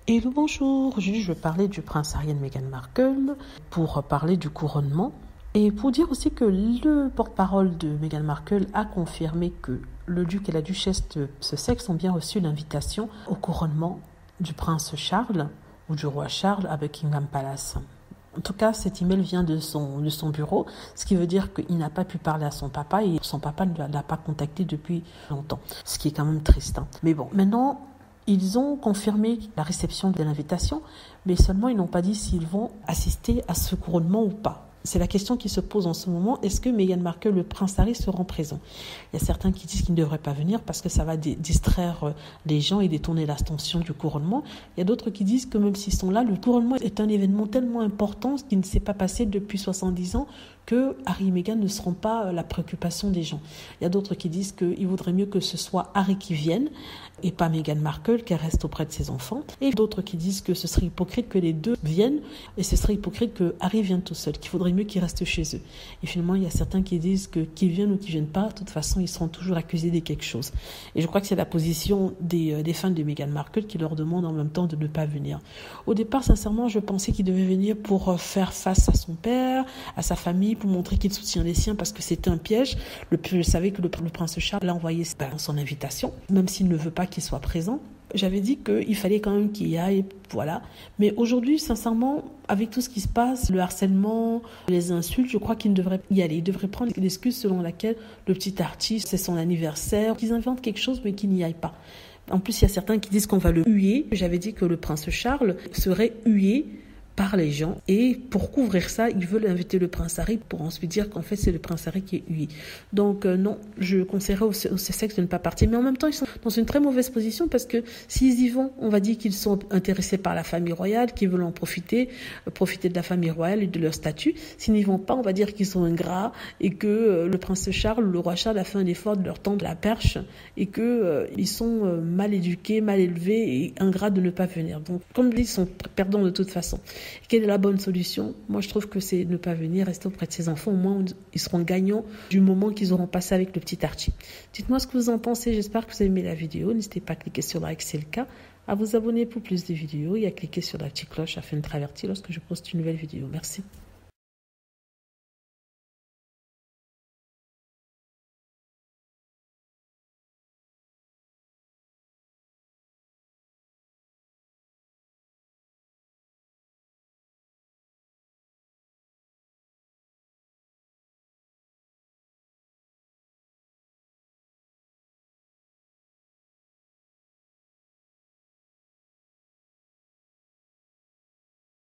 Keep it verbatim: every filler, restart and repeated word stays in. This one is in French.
Hello, bonjour. Aujourd'hui, je vais parler du prince Harry et de Meghan Markle pour parler du couronnement et pour dire aussi que le porte-parole de Meghan Markle a confirmé que le duc et la duchesse de Sussex ont bien reçu l'invitation au couronnement du prince Charles ou du roi Charles à Buckingham Palace. En tout cas, cet email vient de son, de son bureau, ce qui veut dire qu'il n'a pas pu parler à son papa et son papa ne l'a pas contacté depuis longtemps, ce qui est quand même triste. Hein. Mais bon, maintenant, ils ont confirmé la réception de l'invitation, mais seulement ils n'ont pas dit s'ils vont assister à ce couronnement ou pas. C'est la question qui se pose en ce moment. Est-ce que Meghan Markle, le prince Harry, seront présents? Il y a certains qui disent qu'ils ne devraient pas venir parce que ça va distraire les gens et détourner l'attention du couronnement. Il y a d'autres qui disent que même s'ils sont là, le couronnement est un événement tellement important qui ne s'est pas passé depuis soixante-dix ans que Harry et Meghan ne seront pas la préoccupation des gens. Il y a d'autres qui disent qu'il vaudrait mieux que ce soit Harry qui vienne et pas Meghan Markle, qu'elle reste auprès de ses enfants. Et d'autres qui disent que ce serait hypocrite que les deux viennent et ce serait hypocrite que Harry vienne tout seul, qu'il faudrait mieux qu'ils restent chez eux. Et finalement, il y a certains qui disent que qu'ils viennent ou qu'ils viennent pas, de toute façon, ils seront toujours accusés de quelque chose. Et je crois que c'est la position des, des fans de Meghan Markle qui leur demandent en même temps de ne pas venir. Au départ, sincèrement, je pensais qu'il devait venir pour faire face à son père, à sa famille, pour montrer qu'il soutient les siens parce que c'était un piège. Le, je savais que le, le prince Charles a envoyé ben, son invitation, même s'il ne veut pas qu'il soit présent. J'avais dit qu'il fallait quand même qu'il y aille, voilà. Mais aujourd'hui, sincèrement, avec tout ce qui se passe, le harcèlement, les insultes, je crois qu'il ne devrait y aller. Il devrait prendre l'excuse selon laquelle le petit artiste, c'est son anniversaire, qu'ils inventent quelque chose mais qu'il n'y aille pas. En plus, il y a certains qui disent qu'on va le huer. J'avais dit que le prince Charles serait hué par les gens et pour couvrir ça, ils veulent inviter le prince Harry pour ensuite dire qu'en fait c'est le prince Harry qui est hué. Donc euh, non, je conseillerais aux, aux Sussex de ne pas partir. Mais en même temps, ils sont dans une très mauvaise position parce que s'ils y vont, on va dire qu'ils sont intéressés par la famille royale, qu'ils veulent en profiter, euh, profiter de la famille royale et de leur statut. S'ils n'y vont pas, on va dire qu'ils sont ingrats et que euh, le prince Charles, le roi Charles a fait un effort de leur tendre la perche et que euh, ils sont euh, mal éduqués, mal élevés et ingrats de ne pas venir. Donc comme ils sont perdants de toute façon. Quelle est la bonne solution? Moi, je trouve que c'est ne pas venir, rester auprès de ses enfants. Au moins, ils seront gagnants du moment qu'ils auront passé avec le petit Archie. Dites-moi ce que vous en pensez. J'espère que vous avez aimé la vidéo. N'hésitez pas à cliquer sur like si c'est le cas, à vous abonner pour plus de vidéos et à cliquer sur la petite cloche afin de être averti lorsque je poste une nouvelle vidéo. Merci.